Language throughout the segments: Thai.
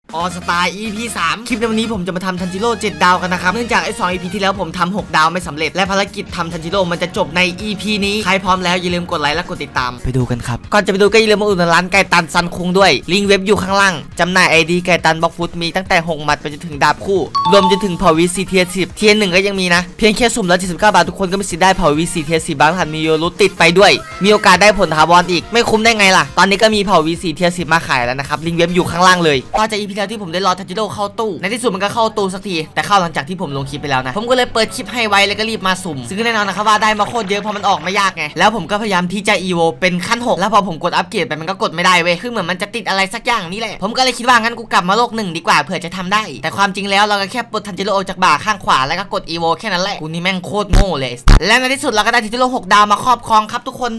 ออสตาร์ EP 3คลิปในวันนี้ผมจะมาทำทันจิโร่7 ดาวกันนะครับเนื่องจากไอ้2 EP ที่แล้วผมทำ6 ดาวไม่สำเร็จและภารกิจทำทันจิโร่มันจะจบใน EP นี้ใครพร้อมแล้วอย่าลืมกดไลค์และกดติดตามไปดูกันครับก่อนจะไปดูก็อย่าลืมมาอุดหนุนร้านไก่ตันซันคุงด้วยลิงก์เว็บอยู่ข้างล่างจำหน่าย ID ไก่ตันบล็อกฟุตมีตั้งแต่6 หมัดไปจนถึงดาบคู่รวมจนถึงเผ่าวีซีเทียร์10เทียร์1ก็ยังมีนะเพียงแค่สุ่มละ79 บาททุกคนก็มีสิทธิ์ได้เผ่าวีซีเทียร์10บางหันมีโยรุติดไปด้วยมีโอกาสได้ผลถาวรอีกไม่คุ้มได้ไงล่ะตอนนี้ก็มีเผ่าวีซีเทียร์10มาขายแล้วนะครับลิงก์เว็บอยู่ข้างล่างเลยต่อจาก EP แล้วที่ผมได้รอทันจิโร่เข้าตู้ในที่สุดมันก็เข้าตู้สักทีแต่เข้าหลังจากที่ผมลงคลิปไปแล้วนะผมก็เลยเปิดคลิปให้ไว้แล้วก็รีบมาสุ่มซึ่งแน่นอนนะครับว่าได้มาโคตรเยอะเพราะมันออกไม่ยากไงแล้วผมก็พยายามที่จะอีโวเป็นขั้น6แล้วพอผมกดอัปเกรดไปมันก็กดไม่ได้เว้ยคือเหมือนมันจะติดอะไรสักอย่างนี่แหละผมก็เลยคิดว่างั้นกูกลับมาโลก1ดีกว่าเผื่อจะทำได้แต่ความจริงแล้วเราก็แค่ปลดทันจิโร่ออกจากบ่าข้างขวาแล้วก็กดอีโวแค่นั้นแหละกูนี่แม่งโคตรโง่เลยและในที่สุดเราก็ได้ทันจิโร่6 ดาวมาครอบครองครับทุกคน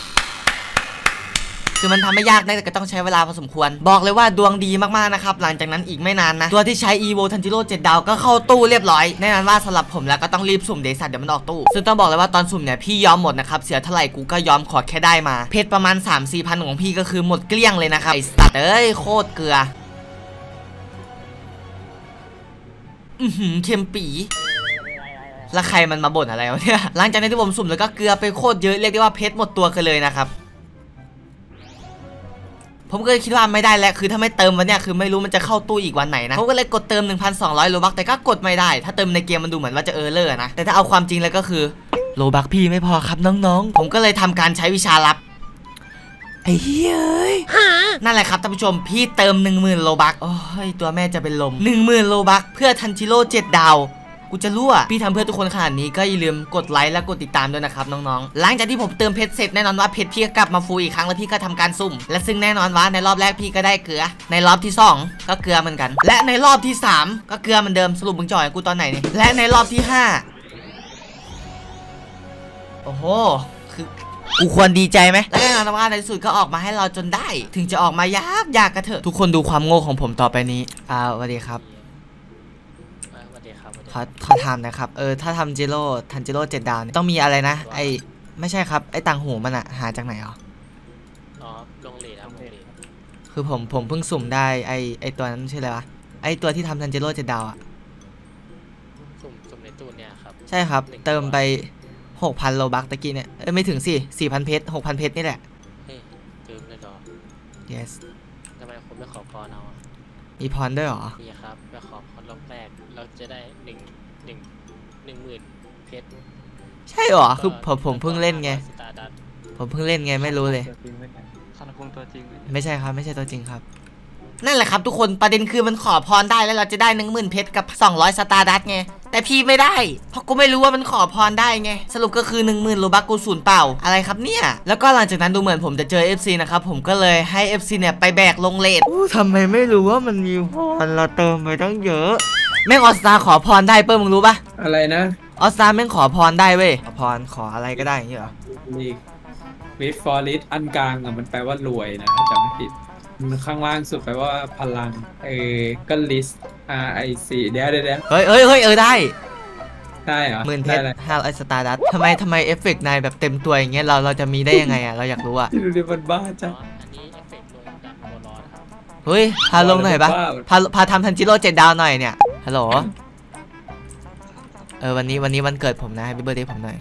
คือมันทำไม่ยากนะแต่ก็ต้องใช้เวลาพอสมควรบอกเลยว่าดวงดีมากๆนะครับหลังจากนั้นอีกไม่นานนะตัวที่ใช้ EVO ทันจิโร่7 ดาวก็เข้าตู้เรียบร้อยแน่นอนว่าสำหรับผมแล้วก็ต้องรีบสุ่มเดซัตเดี๋ยวมันออกตู้ซึ่งต้องบอกเลยว่าตอนสุ่มเนี่ยพี่ยอมหมดนะครับเสียเท่าไหร่กูก็ยอมขอแค่ได้มาเพชรประมาณ 3-4 พันของพี่ก็คือหมดเกลี้ยงเลยนะครับไอ้สัตว์เอ้ยโคตรเกลือเค็มปีแล้วใครมันมาบ่นอะไรวะเนี่ยหลังจากนั้นที่ผมสุ่มแล้วก็เกลือไปโคตรเยอะเรียกได้ว่าเพชรหมดตัวกันเลยนะครับผมก็เลยคิดว่าไม่ได้แล้วคือถ้าไม่เติมวันเนี้ยคือไม่รู้มันจะเข้าตู้อีกวันไหนนะผมก็เลยกดเติม 1,200 โลบัคแต่ก็กดไม่ได้ถ้าเติมในเกมมันดูเหมือนว่าจะเออร์เลอร์นะแต่ถ้าเอาความจริงแล้วก็คือโลบัคพี่ไม่พอครับน้องๆผมก็เลยทำการใช้วิชาลับไอ้เฮ้ยนั่นแหละครับท่านผู้ชมพี่เติม 10,000 โลบัคโอ้ยตัวแม่จะเป็นลม 10,000 โลบัคเพื่อทันจิโร่7 ดาวกูจะรั่วพี่ทำเพื่อทุกคนขนาดนี้ก็อย่าลืมกดไลค์และกดติดตามด้วยนะครับน้องๆหลังจากที่ผมเติมเพชรเสร็จแน่นอนว่าเพชรพี่ก็กลับมาฟูอีกครั้งแล้วพี่ก็ทำการซุ่มและซึ่งแน่นอนว่าในรอบแรกพี่ก็ได้เกลือในรอบที่2ก็เกลือเหมือนกันและในรอบที่3ก็เกลือเหมือนเดิมสรุปมึงจ่อยกูตอนไหนเนี่ยและในรอบที่5โอ้โหคือกูควรดีใจไหมและแน่นอนว่าในที่สุดก็ออกมาให้เราจนได้ถึงจะออกมายากก็เถอะทุกคนดูความโง่ของผมต่อไปนี้สวัสดีครับขอถามนะครับถ้าทำทันจิโร่7 ดาวต้องมีอะไรนะไอไม่ใช่ครับไอต่างหูมันอะหาจากไหนอ๋อลงเลทครับลงเลทคือผมเพิ่งสุ่มได้ไอตัวนั้นใช่เลยวะไอตัวที่ทำทันจิโร่7 ดาวอะสุ่มในตู้เนี่ยครับใช่ครับเติมไป 6,000 โลบัคตะกี้เนี่ยไม่ถึงสิ 4,000 เพชร 6,000 เพชรนี่แหละเติมเลยดอ yes ทำไมคุณไม่ขอพรเอามีพรด้วยหรอนี่ครับไปขอพรรอบแรกเราจะได้10,000 เพชรใช่หรอคือผมเพิ่งเล่นไงผมเพิ่งเล่นไงไม่รู้เลยคอนคงตัวจริงไม่ใช่ครับไม่ใช่ตัวจริงครับนั่นแหละครับทุกคนประเด็นคือมันขอพรได้แล้วเราจะได้ 10,000 เพชรกับ200 สตาร์ดัตไงแต่พี่ไม่ได้เพราะกูไม่รู้ว่ามันขอพรได้ไงสรุปก็คือ 10,000 โลบัคกูสูญเปล่าอะไรครับเนี่ยแล้วก็หลังจากนั้นดูเหมือนผมจะเจอ FC นะครับผมก็เลยให้ FC เนี่ยไปแบกลงเลททำไมไม่รู้ว่ามันมีพรเราเติมไปตั้งเยอะแม่งออสตาขอพรได้เปิ้ลมึงรู้ปะอะไรนะออสตาแม่งขอพรได้เว้ยขอพรขออะไรก็ได้อย่างเงี้ยเหรอวิฟฟอริสอันกลางอะมันแปลว่ารวยนะจำไม่ผิดข้างล่างสุดแปลว่าพลังก็ลิสRICเดี๋ยวเฮ้ยได้เหรอ 10,000 เพชร500 สตาร์ดัตทำไมเอฟเฟกต์นายแบบเต็มตัวอย่างเงี้ยเราจะมีได้ยังไงอะเราอยากรู้อะดูดิมันบ้าจังอันนี้เอฟเฟกต์ลงดันโบร้อนครับเฮ้ยพาลงหน่อยปะพาทำทันจิโร่7 ดาวหน่อยเนี่ยฮัลโหลวันนี้วันเกิดผมนะให้เบอร์เดย์ผมหน่อย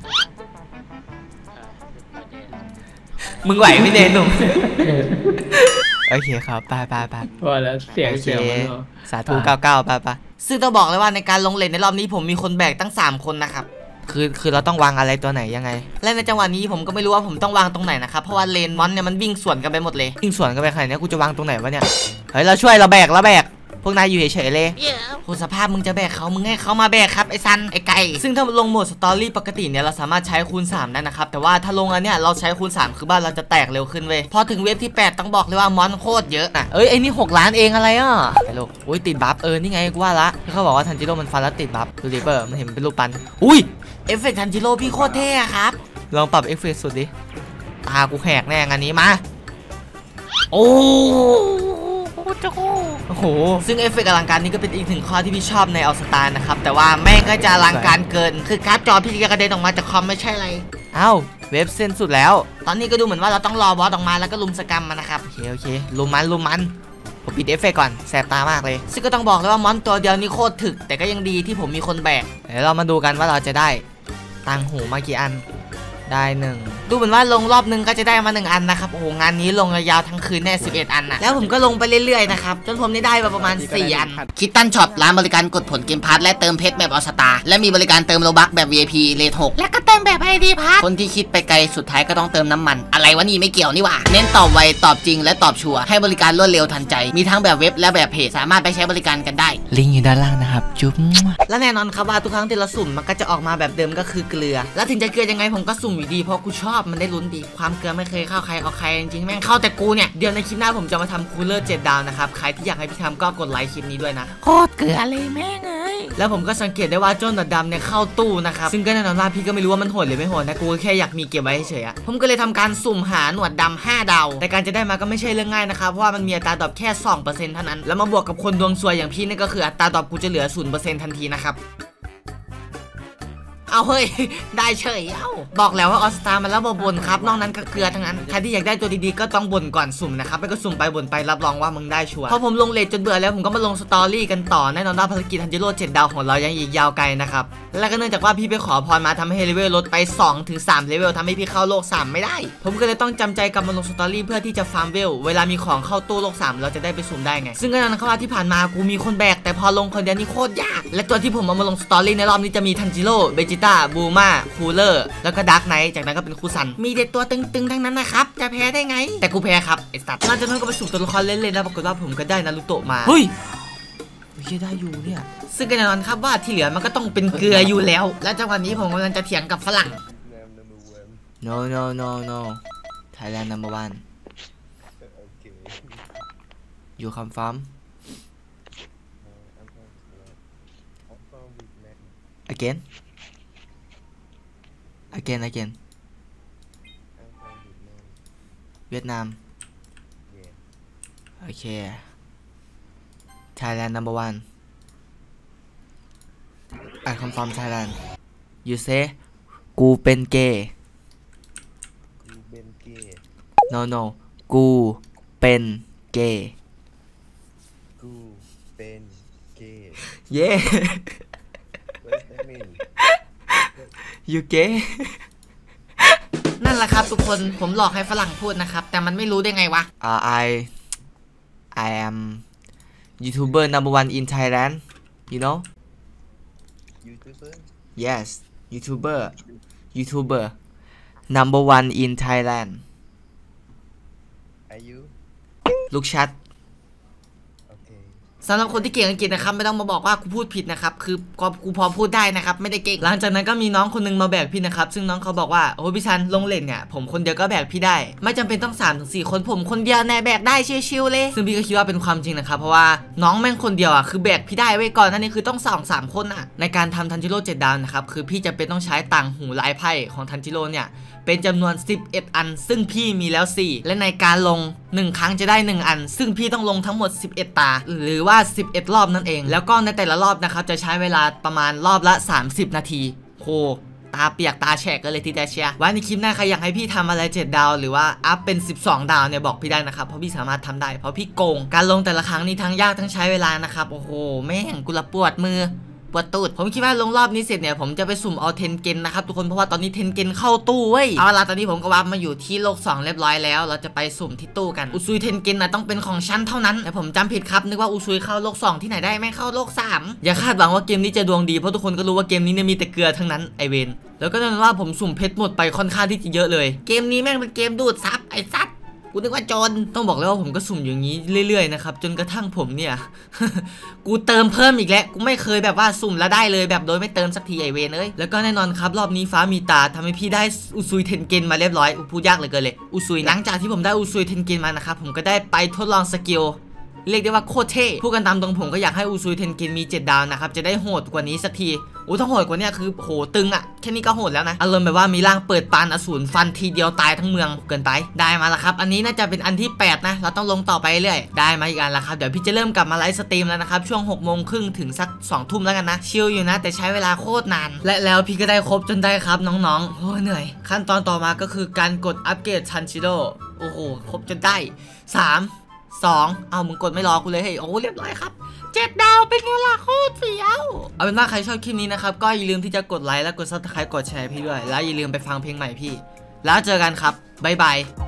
มึงไหวไม่เดนหนุ่มโอเคครับไปพอแล้วเสียงสาธุ99ไปซึ่งต้องบอกเลยว่าในการลงเลนในรอบนี้ผมมีคนแบกตั้ง3 คนนะครับคือเราต้องวางอะไรตัวไหนยังไงและในจังหวะนี้ผมก็ไม่รู้ว่าผมต้องวางตรงไหนนะครับเพราะว่าเลนมอนเนี่ยมันวิ่งสวนกันไปหมดเลยวิ่งสวนกันไปขนาดนี้กูจะวางตรงไหนวะเนี่ยเฮ้ยเราช่วยเราแบกพวกนายอยู่เฉยๆเลยคุณสภาพมึงจะแบกเขามึงให้เขามาแบกครับไอ้ซันไอ้ไก่ซึ่งถ้าลงโหมดสตอรี่ปกติเนี่ยเราสามารถใช้คูณ3ได้นะครับแต่ว่าถ้าลงอันเนี้ยเราใช้คูณ3คือบ้านเราจะแตกเร็วขึ้นเว้ยพอถึงเวฟที่8ต้องบอกเลยว่ามอนโคตรเยอะนะไอ้นี่6 ล้านเองอะไรอ่ะไอ้ลูกอุ้ยติดบัฟนี่ไงกูว่าละที่เขาบอกว่าทันจิโร่มันฟันแล้วติดบัฟดูดิเปอร์มันเห็นเป็นรูปปั้นอุ้ยเอฟเฟกต์ทันจิโร่พี่โคตรเท่ครับลองปรับเอฟเฟกต์สุดดิตากูแหกแน่งานนี้มาโอ้โหซึ่งเอฟเฟกต์อลังการนี้ก็เป็นอีกหนึ่งข้อที่พี่ชอบในออลสตาร์นะครับแต่ว่าแม่งก็จะอลังการเกินคือการ์ดจอพี่จะกระเด็นออกมาจากคอมไม่ใช่อะไรเว็บเส้นสุดแล้วตอนนี้ก็ดูเหมือนว่าเราต้องรอบอสออกมาแล้วก็ลุมสกรรมมันนะครับโอเคลุมมันผมปิดเอฟเฟกต์ก่อนแสบตามากเลยซึ่งก็ต้องบอกเลยว่ามอนตัวเดียวนี่โคตรถึกแต่ก็ยังดีที่ผมมีคนแบกเดี๋ยวเรามาดูกันว่าเราจะได้ตังหูมากี่อันได้1ดูเหมือนว่าลงรอบนึงก็จะได้มา1อันนะครับโอ้โหงานนี้ลงยาวๆทั้งคืนแน่11อันนะแล้วผมก็ลงไปเรื่อยๆนะครับจนผมได้มาประมาณ4อันคิดตันช็อปร้านบริการกดผลเกมพาร์ทและเติมเพชรแบบออสตาและมีบริการเติมโลบัคแบบ VIP เลท6และก็เติมแบบ ID พาร์ทคนที่คิดไปไกลสุดท้ายก็ต้องเติมน้ำมันอะไรวะนี่ไม่เกี่ยวนี่หว่าเน้นตอบไวตอบจริงและตอบชัวร์ให้บริการรวดเร็วทันใจมีทั้งแบบเว็บและแบบเพจสามารถไปใช้บริการกันได้ลิงก์อยู่ด้านล่างนะครับจุ๊บและแน่นอนครับว่าทุกครั้งที่เราสุ่มมันก็จะออกมาแบบเดิมก็คือเกลือแล้วถึงจะเกลือยังไงผมก็สุ่มอยู่ดีเพราะกูชอบมันได้ลุ้นดีความเกลือไม่เคยเข้าใครเอาใครจริงๆแม่งเข้าแต่กูเนี่ยเดี๋ยวในคลิปหน้าผมจะมาทำคูลเลอร์7ดาวนะครับใครที่อยากให้พี่ทำก็กดไลค์คลิปนี้ด้วยนะโคตรเกลือเลยแม่งเลยแล้วผมก็สังเกตได้ว่าโจ้หนวดดำเนี่ยเข้าตู้นะครับซึ่งก็แน่นอนว่าพี่ก็ไม่รู้ว่ามันโหดหรือไม่โหดนะกูแค่อยากมีเก็บไว้เฉยๆผมก็เลยทำการสุ่มหาหนวดดำ5ดาวแต่การจะได้มาก็ไม่ใช่เรื่องง่ายนะครับเพราะว่ามันมีอัตราดรอปแค่ 2% เท่านั้นแล้วมาบวกกับคนดวงซวยอย่างพี่นี่ก็คืออัตราดรอปกูจะเหลือ 0% ทันทีนะครับเอาเฮ้ยได้เฉยบอกแล้วว่าออสตามันแล้วบ่นครับนอกนั้นก็เกลือทั้งนั้นใครที่อยากได้ตัวดีๆก็ต้องบ่นก่อนสุ่มนะครับไม่ก็สุ่มไปบ่นไปรับรองว่ามึงได้ชัวร์พอผมลงเลทจนเบื่อแล้วผมก็มาลงสตอรี่กันต่อแน่นอนว่าภารกิจทันจิโร่7ดาวของเรายังอีกยาวไกลนะครับและก็เนื่องจากว่าพี่ไปขอพรมาทำให้เลเวลลดไป 2-3 เลเวลทำให้พี่เข้าโลก3ไม่ได้ผมก็เลยต้องจำใจกลับมาลงสตอรี่เพื่อที่จะฟาร์มเวลเวลามีของเข้าตู้โลก3เราจะได้ไปสุ่มได้ไงซึ่งก็นั่นครับที่ผ่านมากูมีคนแบกแต่พอลงคนเดียวนี่โคตรยากและตัวที่ผมเอามาลงสตอรี่ในรอบนี้จะมีทันจิโร่เบจิต้าบูมาคูลเลอร์แล้วก็ดาร์กไนท์จากนั้นก็เป็นคูซันมีเด็ดตัวตึงๆทั้งนั้นนะครับจะแพ้ได้ไงแต่กูแพ้ครับไอ้สัตว์หลังจากนั้นก็ไปสุ่มตัวละครเล่นๆแล้วปรากฏว่าผมก็ได้นารูโตะมาเฮ้ยไม่ได้อยู่เนี่ยซึ่งแน่นอนครับว่าที่เหลือมันก็ต้องเป็นเกลืออยู่แล้วและจังหวะนี้ผมกำลังจะเถียงกับฝรั่ง no no no no Thailand number one you come from againเวียดนามโอเค Thailand number one I come from Thailand you say กูเป็นเกย์ no no กูเป็นเกย์ yeah you gay นั่นแหละครับทุกคนผมหลอกให้ฝรั่งพูดนะครับแต่มันไม่รู้ได้ไงวะI am YouTuber number one in Thailand you know yes YouTuber number one in Thailandลูกชัดสำหรับคนที่เก่งอังกฤษนะครับไม่ต้องมาบอกว่ากูพูดผิดนะครับคือกูพอพูดได้นะครับไม่ได้เก่งหลังจากนั้นก็มีน้องคนนึงมาแบกพี่นะครับซึ่งน้องเขาบอกว่าโอ้พี่ชันลงเล่นเนี่ยผมคนเดียวก็แบกพี่ได้ไม่จำเป็นต้อง 3-4 คนผมคนเดียวแน่แบกได้ชิวๆเลยซึ่งพี่ก็คิดว่าเป็นความจริงนะครับเพราะว่าน้องแม่งคนเดียวอ่ะคือแบกพี่ได้ไว้ก่อนนั่นนี่คือต้อง2-3 คนอ่ะในการทำทันจิโร่7ดาวนะครับคือพี่จะเป็นต้องใช้ต่างหูลายไพ่ของทันจิโร่เนี่ยเป็นจำนวน11อันซึ่งพี่มีแล้ว4และในการลง1ครั้งจะได้1อันซึ่งพี่ต้องลงทั้งหมด11ตาหรือว่า11รอบนั่นเองแล้วก็ในแต่ละรอบนะครับจะใช้เวลาประมาณรอบละ30นาทีโหตาเปียกตาแฉกกันเลยทีเดียวเชียร์ไว้ในคลิปหน้าใครอยากให้พี่ทำอะไร7ดาวหรือว่าอัพเป็น12ดาวเนี่ยบอกพี่ได้นะครับเพราะพี่สามารถทำได้เพราะพี่โกงการลงแต่ละครั้งนี้ทั้งยากทั้งใช้เวลานะครับโอ้โหแม่งกูละปวดมือปวดตูดผมคิดว่าลงรอบนี้เสร็จเนี่ยผมจะไปสุ่มเอาเทนเกนนะครับทุกคนเพราะว่าตอนนี้เทนเกนเข้าตู้เว้ยเอาล่ะตอนนี้ผมก็วาร์ปมาอยู่ที่โลก2เรียบร้อยแล้วเราจะไปสุ่มที่ตู้กันอุซุยเทนเกนนะต้องเป็นของชั้นเท่านั้นแต่ผมจำผิดครับนึกว่าอุซุยเข้าโลก2ที่ไหนได้ไม่เข้าโลก3อย่าคาดหวังว่าเกมนี้จะดวงดีเพราะทุกคนก็รู้ว่าเกมนี้เนี่ยมีแต่เกลือทั้งนั้นไอเวนแล้วก็แน่นอนว่าผมสุ่มเพชรหมดไปค่อนข้างที่จะเยอะเลยเกมนี้แม่งเป็นเกมดูดซับไอซัดกูนึกว่าจนต้องบอกเลยว่าผมก็สุ่มอย่างนี้เรื่อยๆนะครับจนกระทั่งผมเนี่ย กูเติมเพิ่มอีกแล้วกูไม่เคยแบบว่าสุ่มแล้วได้เลยแบบโดยไม่เติมสักทีไอเวนเอ้ยแล้วก็แน่นอนครับรอบนี้ฟ้ามีตาทำให้พี่ได้อุซุยเทนเกนมาเรียบร้อยพูดยากเหลือเกินเลยอุซุยหลังจากที่ผมได้อุซุยเทนเกนมานะครับผมก็ได้ไปทดลองสกิลเรียกได้ว่าโคตรเท่พูดกันตามตรงผมก็อยากให้อุซุยเทนเกนมี7ดาวนะครับจะได้โหดกว่านี้สักทีถ้าโหดกว่านี้คือโหตึงอ่ะแค่นี้ก็โหดแล้วนะอารมณ์แบบว่ามีร่างเปิดปานอสูรฟันทีเดียวตายทั้งเมืองเกินไปได้มาแล้วครับอันนี้น่าจะเป็นอันที่8นะเราต้องลงต่อไปเรื่อยได้มาอีกอันแล้วครับเดี๋ยวพี่จะเริ่มกลับมาไลฟ์สตรีมแล้วนะครับช่วง6:30ถึงสัก2 ทุ่มแล้วกันนะชิลอยู่นะแต่ใช้เวลาโคตรนานและแล้วพี่ก็ได้ครบจนได้ครับน้องๆโอ้เหนื่อยขั้นตอนต่อมาก็คือการกดอัปเกรดทันจิโร่โอ้โหครบจนได้3 2เอามึงกดไม่รอกูเลยเฮ้ยโอ้เรียบร้อยครับ7 ดาวเป็นไงล่ะโคตรเฟี้ยวเอาเป็นว่าใครชอบคลิปนี้นะครับก็อย่าลืมที่จะกดไลค์และกด Subscribe กดแชร์พี่ด้วยแล้วอย่าลืมไปฟังเพลงใหม่พี่แล้วเจอกันครับบ๊ายบาย